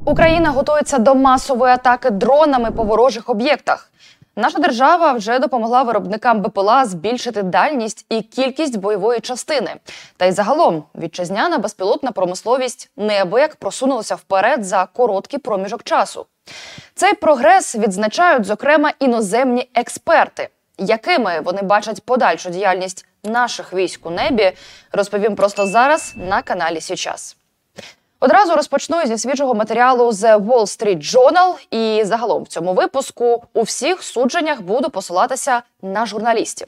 Україна готується до масової атаки дронами по ворожих об'єктах. Наша держава вже допомогла виробникам БПЛА збільшити дальність і кількість бойової частини. Та й загалом вітчизняна безпілотна промисловість неабияк просунулася вперед за короткий проміжок часу. Цей прогрес відзначають, зокрема, іноземні експерти. Якими вони бачать подальшу діяльність наших військ у небі, розповім просто зараз на каналі «Січас». Одразу розпочну зі свіжого матеріалу The Wall Street Journal, і загалом в цьому випуску у всіх судженнях буду посилатися на журналістів.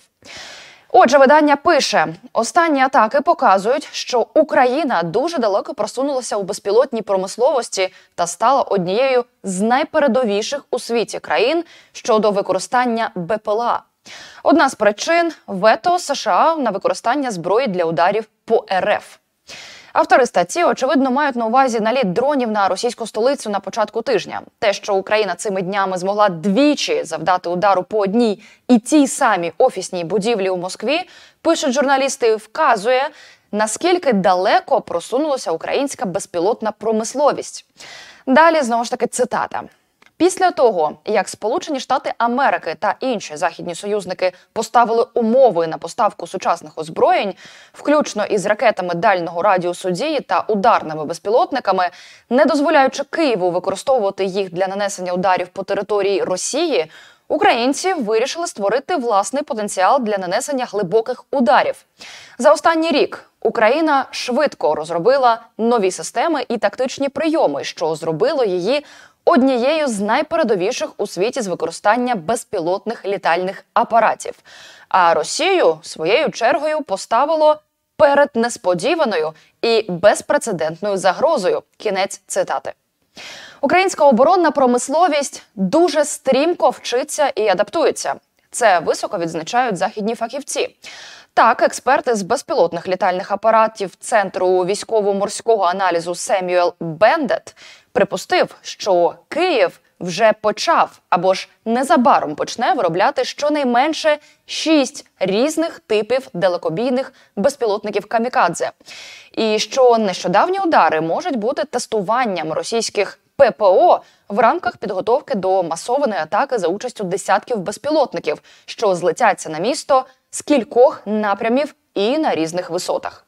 Отже, видання пише, останні атаки показують, що Україна дуже далеко просунулася у безпілотній промисловості та стала однією з найпередовіших у світі країн щодо використання БПЛА. Одна з причин – вето США на використання зброї для ударів по РФ. Автори статті, очевидно, мають на увазі наліт дронів на російську столицю на початку тижня. Те, що Україна цими днями змогла двічі завдати удару по одній і тій самій офісній будівлі у Москві, пишуть журналісти, вказує, наскільки далеко просунулася українська безпілотна промисловість. Далі, знову ж таки, цитата. Після того, як Сполучені Штати Америки та інші західні союзники поставили умови на поставку сучасних озброєнь, включно із ракетами дальнього радіусу дії та ударними безпілотниками, не дозволяючи Києву використовувати їх для нанесення ударів по території Росії, українці вирішили створити власний потенціал для нанесення глибоких ударів. За останній рік Україна швидко розробила нові системи і тактичні прийоми, що зробило її однією з найпередовіших у світі з використання безпілотних літальних апаратів. А Росію своєю чергою поставило перед несподіваною і безпрецедентною загрозою. Кінець цитати. Українська оборонна промисловість дуже стрімко вчиться і адаптується. Це високо відзначають західні фахівці. Так, експерти з безпілотних літальних апаратів Центру військово-морського аналізу Семюел Бендет припустив, що Київ вже почав або ж незабаром почне виробляти щонайменше 6 різних типів далекобійних безпілотників «Камікадзе». І що нещодавні удари можуть бути тестуванням російських ППО в рамках підготовки до масованої атаки за участю десятків безпілотників, що злетяться на місто з кількох напрямів і на різних висотах.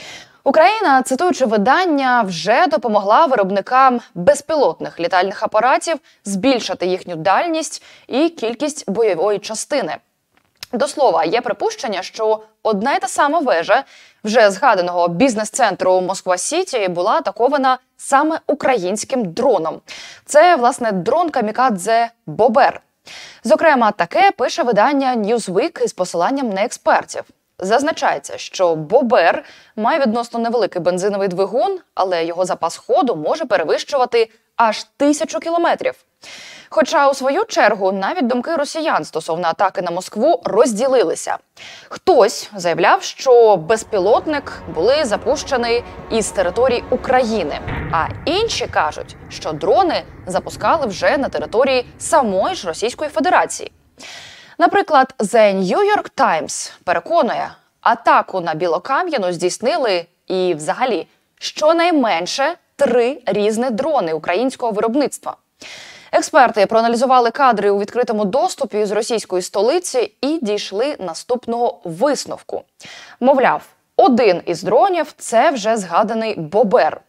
Україна, цитуючи видання, вже допомогла виробникам безпілотних літальних апаратів збільшити їхню дальність і кількість бойової частини. До слова, є припущення, що одна й та сама вежа вже згаданого бізнес-центру Москва-Сіті була атакована саме українським дроном. Це, власне, дрон «Камікадзе Бобер». Зокрема, таке пише видання Newsweek із посиланням на експертів. Зазначається, що Бобер має відносно невеликий бензиновий двигун, але його запас ходу може перевищувати аж 1000 кілометрів. Хоча, у свою чергу, навіть думки росіян стосовно атаки на Москву розділилися. Хтось заявляв, що безпілотник були запущені із території України, а інші кажуть, що дрони запускали вже на території самої ж Російської Федерації. Наприклад, The New York Times переконує, атаку на Білокам'яну здійснили і, взагалі, щонайменше 3 різні дрони українського виробництва. Експерти проаналізували кадри у відкритому доступі з російської столиці і дійшли наступного висновку. Мовляв, один із дронів – це вже згаданий Бобер.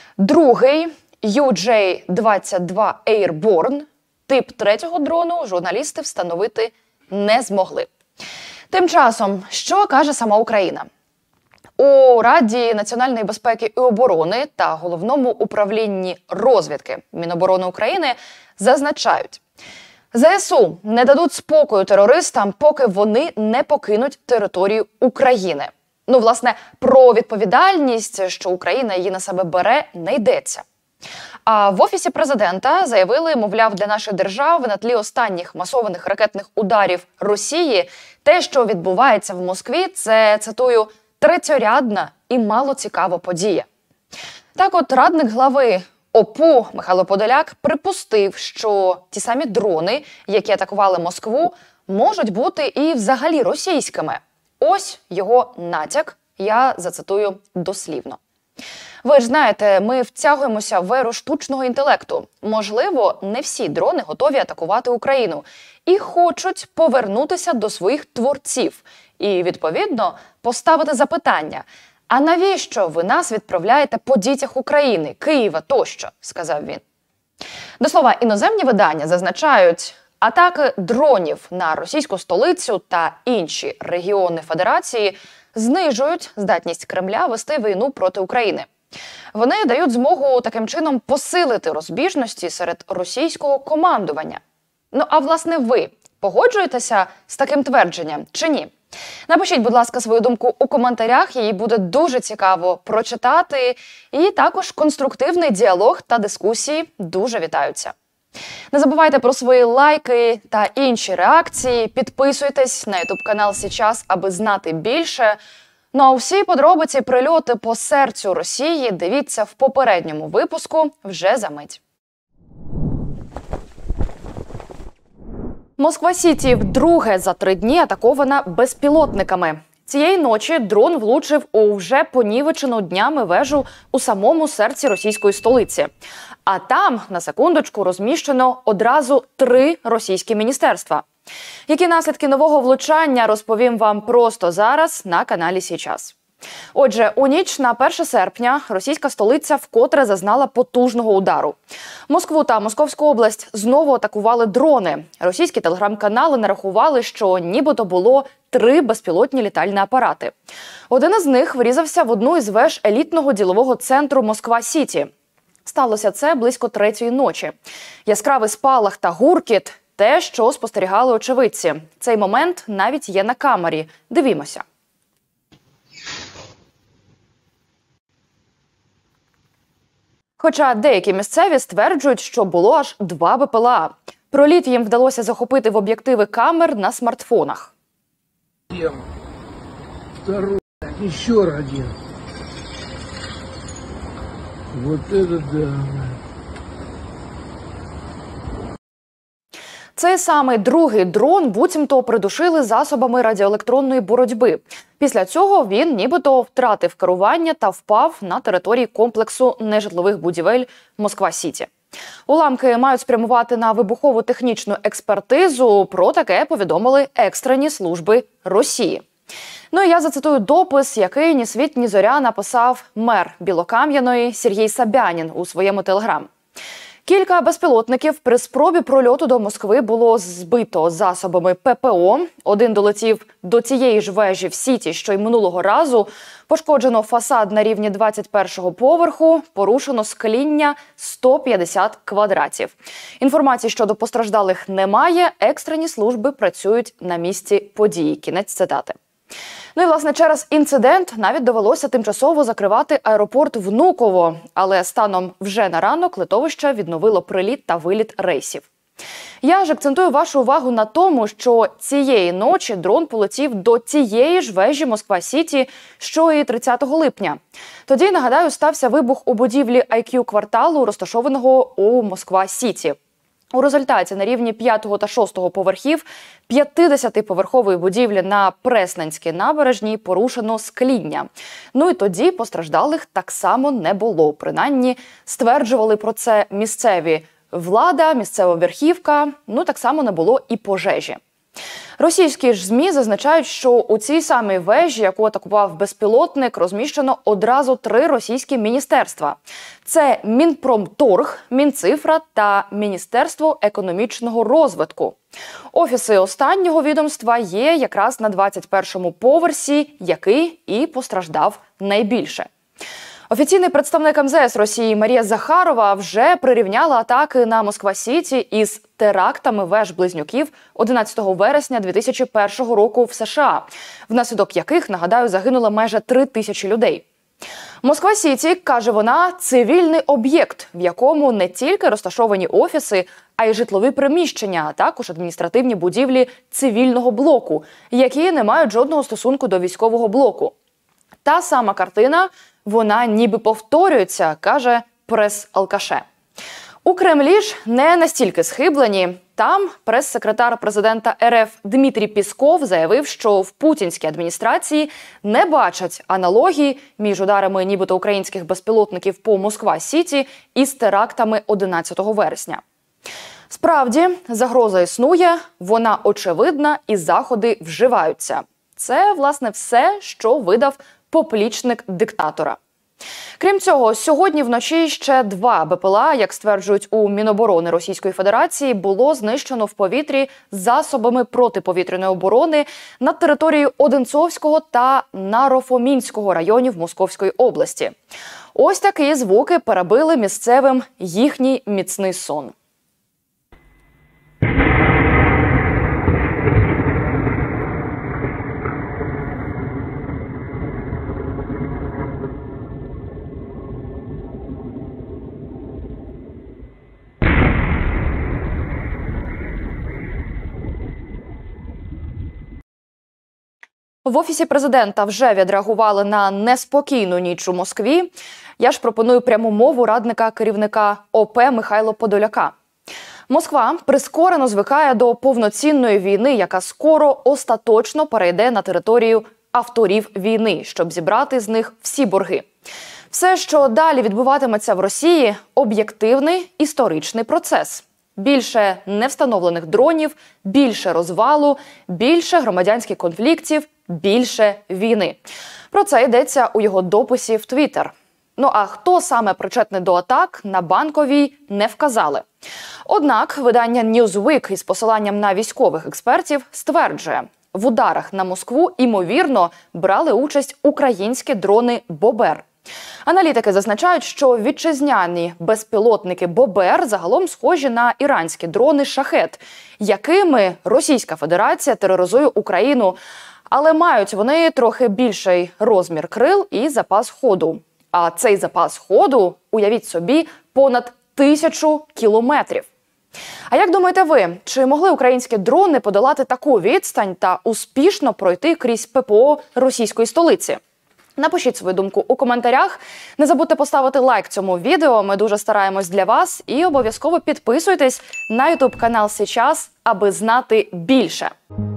Другий – UJ-22 Airborne. Тип третього дрону журналісти встановити не змогли. Тим часом, що каже сама Україна? У Раді національної безпеки і оборони та Головному управлінні розвідки Міноборони України зазначають, ЗСУ не дадуть спокою терористам, поки вони не покинуть територію України. Власне, про відповідальність, що Україна її на себе бере, не йдеться. А в Офісі президента заявили, мовляв, для нашої держави на тлі останніх масованих ракетних ударів Росії те, що відбувається в Москві, це, цитую, третьорядна і малоцікава подія. Так от, радник глави ОПУ Михайло Подоляк припустив, що ті самі дрони, які атакували Москву, можуть бути і взагалі російськими. Ось його натяк, я зацитую дослівно. Ви ж знаєте, ми втягуємося в еру штучного інтелекту. Можливо, не всі дрони готові атакувати Україну і хочуть повернутися до своїх творців і, відповідно, поставити запитання: а навіщо ви нас відправляєте по дітях України, Києва тощо, сказав він. До слова, іноземні видання зазначають, атаки дронів на російську столицю та інші регіони Федерації знижують здатність Кремля вести війну проти України. Вони дають змогу таким чином посилити розбіжності серед російського командування. Ну а власне ви погоджуєтеся з таким твердженням чи ні? Напишіть, будь ласка, свою думку у коментарях, її буде дуже цікаво прочитати. І також конструктивний діалог та дискусії дуже вітаються. Не забувайте про свої лайки та інші реакції, підписуйтесь на YouTube-канал «Сейчас», аби знати більше. Ну а усі подробиці прильоти по серцю Росії дивіться в попередньому випуску вже за мить. Москва-Сіті вдруге за 3 дні атакована безпілотниками. Цієї ночі дрон влучив у вже понівечену днями вежу у самому серці російської столиці. А там, на секундочку, розміщено одразу 3 російські міністерства. Які наслідки нового влучання, розповім вам просто зараз на каналі «Сейчас». Отже, у ніч на 1 серпня російська столиця вкотре зазнала потужного удару. Москву та Московську область знову атакували дрони. Російські телеграм-канали нарахували, що нібито було 3 безпілотні літальні апарати. Один із них врізався в одну із веж елітного ділового центру Москва-Сіті. Сталося це близько 3-ї ночі. Яскравий спалах та гуркіт – те, що спостерігали очевидці. Цей момент навіть є на камері. Дивімося. Хоча деякі місцеві стверджують, що було аж 2 БПЛА. Проліт їм вдалося захопити в об'єктиви камер на смартфонах. Второй, еще один. Вот это да. Цей самий другий дрон буцімто придушили засобами радіоелектронної боротьби. Після цього він нібито втратив керування та впав на території комплексу нежитлових будівель Москва-Сіті. Уламки мають спрямувати на вибухово-технічну експертизу. Про таке повідомили екстрені служби Росії. Ну і я зацитую допис, який ні світ, ні зоря написав мер Білокам'яної Сергій Собянін у своєму телеграм. Кілька безпілотників при спробі прольоту до Москви було збито засобами ППО. Один долетів до цієї ж вежі в Сіті, що й минулого разу. Пошкоджено фасад на рівні 21-го поверху, порушено скління 150 квадратів. Інформації щодо постраждалих немає, екстрені служби працюють на місці події. Кінець цитати. Ну і, власне, через інцидент навіть довелося тимчасово закривати аеропорт Внуково. Але станом вже на ранок литовище відновило приліт та виліт рейсів. Я ж акцентую вашу увагу на тому, що цієї ночі дрон полетів до тієї ж вежі Москва-Сіті, що і 30 липня. Тоді, нагадаю, стався вибух у будівлі IQ-кварталу, розташованого у Москва-Сіті. У результаті на рівні 5-го та 6-го поверхів 50-поверхової будівлі на Пресненській набережній порушено скління. Ну і тоді постраждалих так само не було. Принаймні, стверджували про це місцеві влада, місцева верхівка. Ну так само не було і пожежі. Російські ж ЗМІ зазначають, що у цій самій вежі, яку атакував безпілотник, розміщено одразу 3 російські міністерства. Це Мінпромторг, Мінцифра та Міністерство економічного розвитку. Офіси останнього відомства є якраз на 21-му поверсі, який і постраждав найбільше. Офіційний представник МЗС Росії Марія Захарова вже прирівняла атаки на Москва-Сіті із терактами веж-близнюків 11 вересня 2001 року в США, внаслідок яких, нагадаю, загинуло майже 3000 людей. Москва-Сіті, каже вона, цивільний об'єкт, в якому не тільки розташовані офіси, а й житлові приміщення, а також адміністративні будівлі цивільного блоку, які не мають жодного стосунку до військового блоку. Та сама картина, вона ніби повторюється, каже прес-алкаше. У Кремлі ж не настільки схиблені. Там прес-секретар президента РФ Дмитрій Пісков заявив, що в путінській адміністрації не бачать аналогії між ударами нібито українських безпілотників по Москва-Сіті із терактами 11 вересня. Справді, загроза існує, вона очевидна і заходи вживаються. Це, власне, все, що видав поплічник диктатора. Крім цього, сьогодні вночі ще 2 БПЛА, як стверджують у Міноборони Російської Федерації, було знищено в повітрі засобами протиповітряної оборони над територією Одинцовського та Нарофомінського районів Московської області. Ось такі звуки перебили місцевим їхній міцний сон. В Офісі президента вже відреагували на неспокійну ніч у Москві. Я ж пропоную пряму мову радника керівника ОП Михайла Подоляка. Москва прискорено звикає до повноцінної війни, яка скоро остаточно перейде на територію авторів війни, щоб зібрати з них всі борги. Все, що далі відбуватиметься в Росії – об'єктивний історичний процес. Більше невстановлених дронів, більше розвалу, більше громадянських конфліктів, більше війни. Про це йдеться у його дописі в Твіттер. Ну а хто саме причетний до атак, на Банковій не вказали. Однак видання Newsweek із посиланням на військових експертів стверджує, в ударах на Москву, ймовірно, брали участь українські дрони «Бобер». Аналітики зазначають, що вітчизняні безпілотники «Бобер» загалом схожі на іранські дрони «Шахед», якими Російська Федерація тероризує Україну, але мають вони трохи більший розмір крил і запас ходу. А цей запас ходу, уявіть собі, понад 1000 кілометрів. А як думаєте ви, чи могли українські дрони подолати таку відстань та успішно пройти крізь ППО російської столиці? Напишіть свою думку у коментарях. Не забудьте поставити лайк цьому відео, ми дуже стараємось для вас. І обов'язково підписуйтесь на YouTube канал «Сейчас», аби знати більше.